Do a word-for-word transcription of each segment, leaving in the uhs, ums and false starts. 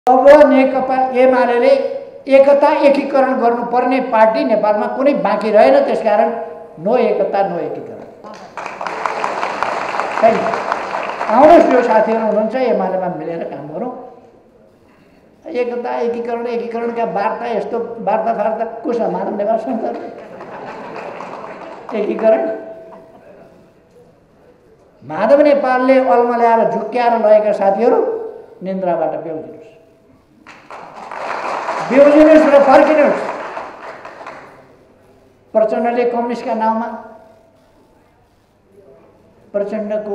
अब नेकपा एमाले एकता एकीकरण गर्नुपर्ने पार्टी नेपालमा कुनै बाँकी रहेन। त्यसकारण नो एकता नो एकीकरण। आउनुहोस् यो साथीहरू हुनुहुन्छ एमालेमा मिलेर काम गरौँ। एकता एकीकरण एकीकरणका वार्ता यस्तो वार्ता फार्ता को समाधान नेपाल संसद एकीकरण माधव नेपालले अल्मल्याएर झुक्क्याएर लगेका साथीहरू निन्द्राबाट बेउजिनुहोस् बेउजिनुहोस् र फर्किनुहोस्। प्रचण्डले कम्युनिस्टका नाउँमा प्रचण्डको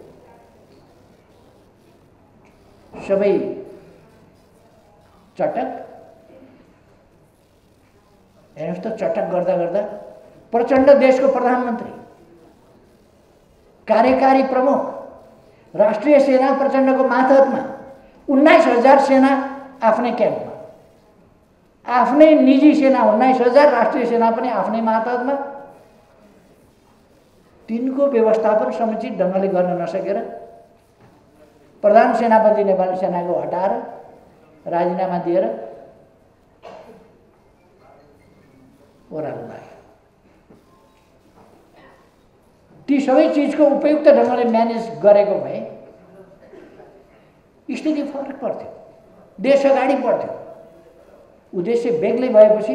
सबै चटक हेर्नुहोस् त चटक गर्दा गर्दा प्रचण्ड देशको प्रधानमन्त्री कार्यकारी प्रमुख राष्ट्रिय सेना प्रचण्डको मातहतमा उन्नाइस हजार सेना आफ्नै क्याम्पमा आफ्नै निजी सेना उन्नाइस हजार राष्ट्रिय सेना पनि आफ्नै मातहतमा तिनको व्यवस्थापन समुचित ढङ्गले गर्न नसकेर प्रधान सेनापति नेपाली सेनाको हटाएर राजीनामा दिएर ओह्रालो लाग्यो। ती सबै चिजको उपयुक्त ढङ्गले म्यानेज गरेको भए स्थिति फरक पर्थ्यो, देश अगाडि बढ्थ्यो। उद्देश्य बेग्लै भएपछि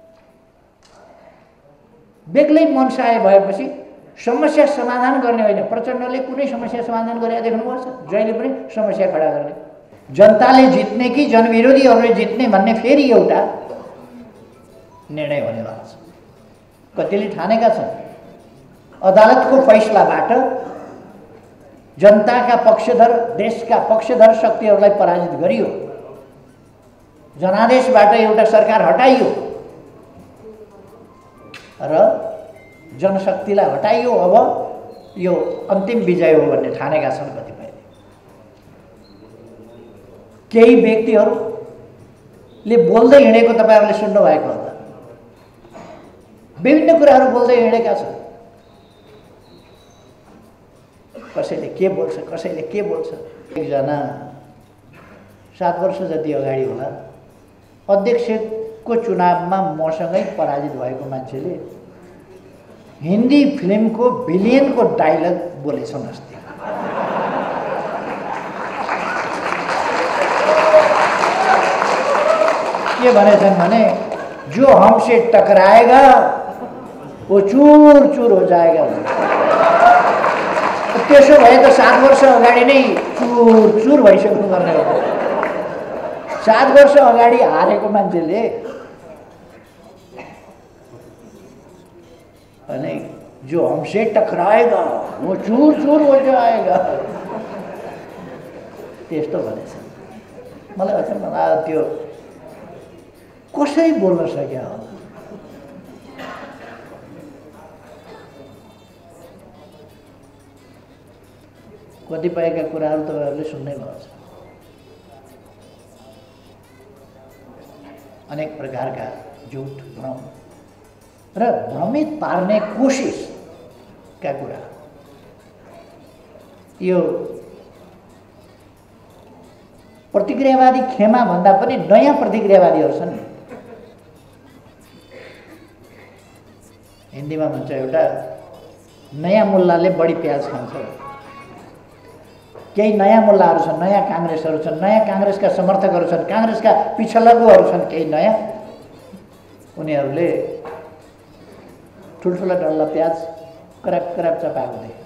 बेग्लै मनसाय भएपछि समस्या समाधान गर्ने होइन। प्रचण्डले कुनै समस्या समाधान गरेर देख्नुपर्छ, जहिले पनि समस्या खडा गर्ने। जनताले जित्ने कि जनविरोधीहरूले जित्ने भन्ने फेरि एउटा निर्णय हुनेवाला छ। कतिले ठानेका छन् अदालतको फैसलाबाट जनताका पक्षधर देशका पक्षधर शक्तिहरूलाई पराजित गरियो, जनादेशबाट एउटा सरकार हटाइयो र जनशक्तिलाई हटाइयो। अब यो अन्तिम विजय हो भन्ने ठानेका छन् कतिपय। केही व्यक्तिहरूले बोल्दै हिँडेको तपाईहरुले सुन्नु भएको होला। विभिन्न कुराहरू बोल्दै हिँडेका छन्। कसैले के बोल्छ कसैले के बोल्छ। एकजना सात वर्ष जति अगाडि होला अध्यक्षको चुनावमा मसँगै पराजित भएको मान्छेले हिन्दी फिल्मको बिलियनको डायलग बोलेछन् अस्ति। के भनेछन् भने जो हमसे टकराएगा वो चूर चूर हो जाएगा। त्यसो भए त सात वर्ष अगाडि नै चूर चूर भइसक्नु पर्ने हो। सात वर्ष अगाडि हारेको मान्छेले अनि जो हमसे टकराएगा वो चूर चूर हो जाएगा त्यस्तो भनेछ। मलाई अचम्म लाग्यो त्यो कसै बोल्न सक्या होला। कतिपयका कुराहरू तपाईहरुले सुन्नै भएको छ। अनेक प्रकारका झुट भ्रम र भ्रमित पार्ने कोसिसका कुरा। यो प्रतिक्रियावादी खेमा भन्दा पनि नयाँ प्रतिक्रियावादीहरू छन्। हिन्दीमा भन्छ एउटा नयाँ मुल्लाले बढी प्याज खान्छ। केही नयाँ मुल्लाहरू छन्, नयाँ काङ्ग्रेसहरू छन्, नयाँ काङ्ग्रेसका समर्थकहरू छन्, काङ्ग्रेसका पिछलग्गुहरू छन् केही नयाँ। उनीहरूले ठुल्ठुला डल्ला प्याज कराप कराप चपाएको थिए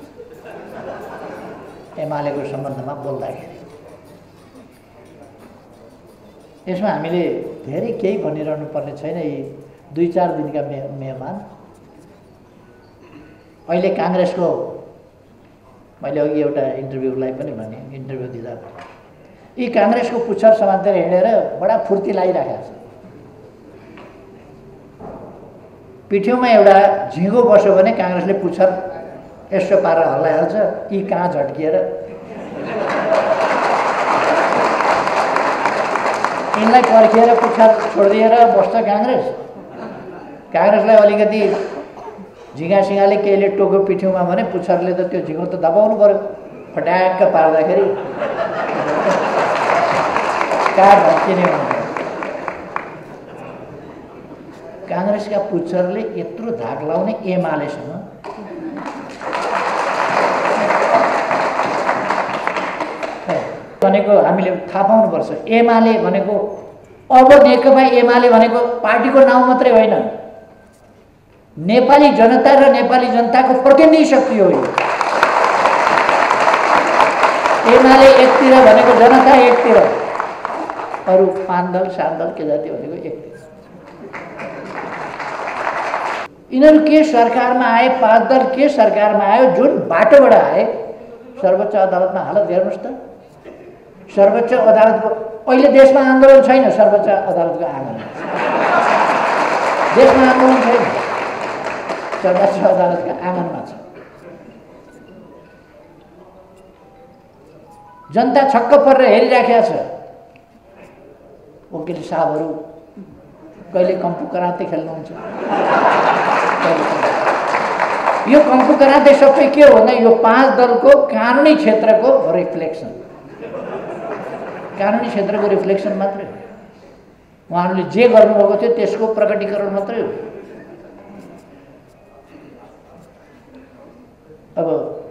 एमालेको सम्बन्धमा बोल्दाखेरि। यसमा हामीले धेरै केही भनिरहनु पर्ने छैन। यी दुई चार दिनका मे मेहमान अहिले काङ्ग्रेसको मैले अघि एउटा इन्टरभ्यूलाई पनि भने इन्टरभ्यू दिँदा यी काङ्ग्रेसको पुच्छर समातेर हिँडेर बडा फुर्ती लागिरहेको छ। पिठ्यौमा एउटा झिँगो बस्यो भने काङ्ग्रेसले पुच्छर यसो पारेर हल्लाइहाल्छ। यी कहाँ झट्किएर यिनलाई पर्खिएर पुच्छर छोडिदिएर बस्छ काङ्ग्रेस। काङ्ग्रेसलाई अलिकति झिँगा सिँगाले केहीले टोक्यो पिठ्यौमा भने पुच्छरले त त्यो झिँगो त दबाउनु पर्यो। फट्याक्क पार्दाखेरि कहाँ भत्किने हुनुहुन्छ? काङ्ग्रेसका पुच्छरले यत्रो धाक लाउने एमालेसँग भनेको हामीले थाहा पाउनुपर्छ। एमाले भनेको अब नेकपा एमाले भनेको पार्टीको नाउँ मात्रै होइन, नेपाली जनता र नेपाली जनताको प्रतिनिधि शक्ति हो। एमाले एकतिर भनेको जनता एकतिर, अरू पाँच दल सात दल के जाति भनेको एकतिर। यिनीहरू के सरकारमा आए, पाँच दल के सरकारमा आयो, जुन बाटोबाट आए। सर्वोच्च अदालतमा हालत हेर्नुहोस् त। सर्वोच्च अदालतको अहिले देशमा आन्दोलन छैन, सर्वोच्च अदालतको आँगनमा देशमा आन्दोलन छैन, सर्वोच्च अदालतको आँगनमा छ। जनता छक्क परेर हेरिराखेको छ। वकिल साहबहरू कहिले कम्पु कराते खेल्नुहुन्छ, यो कम्पु कराते सबै के हो भन्दा यो पाँच दलको कानुनी क्षेत्रको रिफ्लेक्सन, कानुनी क्षेत्रको रिफ्लेक्सन मात्रै हो। उहाँहरूले जे गर्नुभएको थियो त्यसको प्रकटीकरण मात्रै हो। अब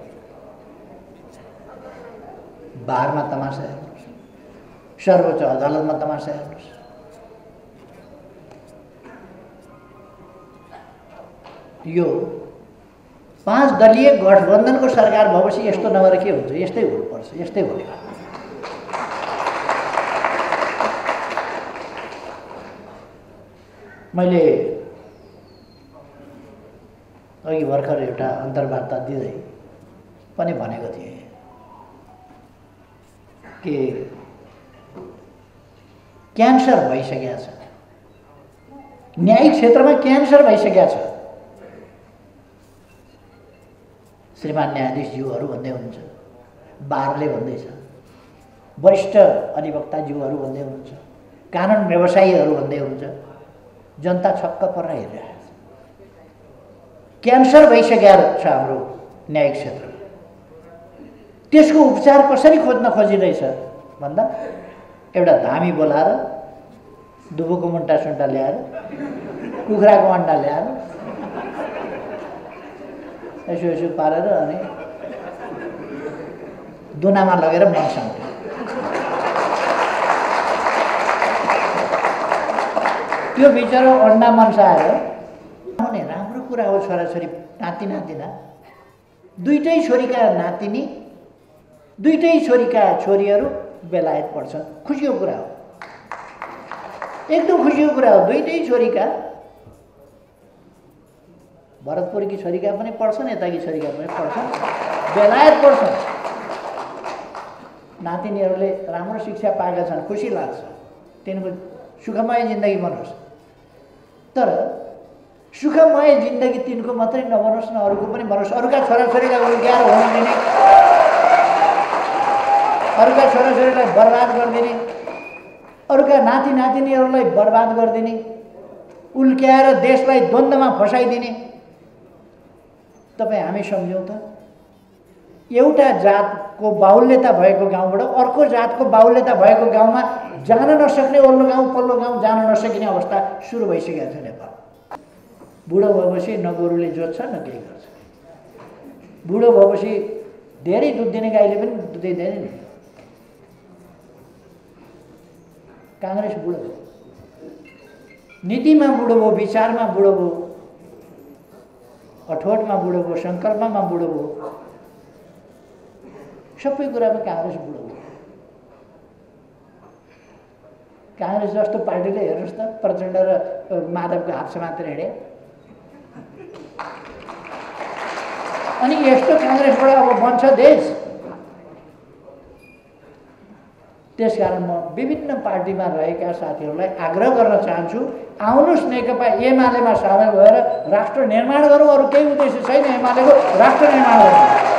बारमा तमासा हेर्नुहोस्, सर्वोच्च अदालतमा तमासा हेर्नुहोस्। यो पाँच दलीय गठबन्धनको सरकार भएपछि यस्तो नभएर के हुन्छ? यस्तै हुनुपर्छ, यस्तै भयो। मैले अघि भर्खर एउटा अन्तर्वार्ता दिँदै पनि भनेको थिएँ कि क्यान्सर भइसकेको छ, न्यायिक क्षेत्रमा क्यान्सर भइसकेको छ। श्रीमान न्यायाधीशज्यूहरू भन्दै हुनुहुन्छ, बारले भन्दैछ, वरिष्ठ अधिवक्ताज्यूहरू भन्दै हुनुहुन्छ, कानुन व्यवसायीहरू भन्दै हुनुहुन्छ। जनता छक्क परेर हेरिरहेको छ। क्यान्सर भइसकेको छ हाम्रो न्यायिक क्षेत्र। त्यसको उपचार कसरी खोज्न खोजिँदैछ भन्दा एउटा धामी बोलाएर दुबोको मुन्टा सुन्टा ल्याएर कुखुराको अन्डा ल्याएर यसो यसो पारेर अनि दुनामा लगेर मर्साउँथ्यो। त्यो बिचरा अन्डा मर्साएर आउने राम्रो कुरा हो। छोराछोरी नाति नातिना दुईटै छोरीका नातिनी दुईटै छोरीका छोरीहरू बेलायत पढ्छन्, खुसीको कुरा हो, एकदम खुसीको कुरा हो। दुईटै छोरीका, भरतपुरकी छोरीका पनि पढ्छन्, यताकी छोरीका पनि पढ्छन्, बेलायत पढ्छन्। नातिनीहरूले राम्रो शिक्षा पाएका छन्, खुसी लाग्छ, तिनको सुखमय जिन्दगी बनोस्। तर सुखमय जिन्दगी तिनको मात्रै नबनोस् न, अरूको पनि बनोस्। अरूका छोराछोरीलाई उल्क्याएर हुन दिने, अरूका छोराछोरीलाई बर्बाद गरिदिने, अरूका नाति नातिनीहरूलाई बर्बाद गरिदिने, उल्क्याएर देशलाई द्वन्द्वमा फसाइदिने। तपाईँ हामी सम्झौँ त, एउटा जातको बाहुल्यता भएको गाउँबाट अर्को जातको बाहुल्यता भएको गाउँमा जान नसक्ने, ओल्लो गाउँ पल्लो गाउँ जान नसकिने अवस्था सुरु भइसकेको छ नेपाल। बुढो भएपछि न गोरुले जोत्छ न केही गर्छ। बुढो भएपछि धेरै दुध दिने गाईले पनि दुध दिँदैन नि। काङ्ग्रेस बुढो भयो, नीतिमा बुढो भयो, विचारमा बुढो भयो, अठोटमा बुढो भयो, सङ्कल्पमा बुढो भयो, सबै कुरामा काङ्ग्रेस बुढो भयो। काङ्ग्रेस जस्तो पार्टीले हेर्नुहोस् त, प्रचण्ड र माधवको हात समातेर हिँडे। अनि यस्तो काङ्ग्रेसबाट अब बन्छ देश। त्यसकारण म विभिन्न पार्टीमा रहेका साथीहरूलाई आग्रह गर्न चाहन्छु, आउनुहोस् नेकपा एमालेमा सामेल भएर राष्ट्र निर्माण गरौँ। अरू केही उद्देश्य छैन एमालेको, राष्ट्र निर्माण गरौँ।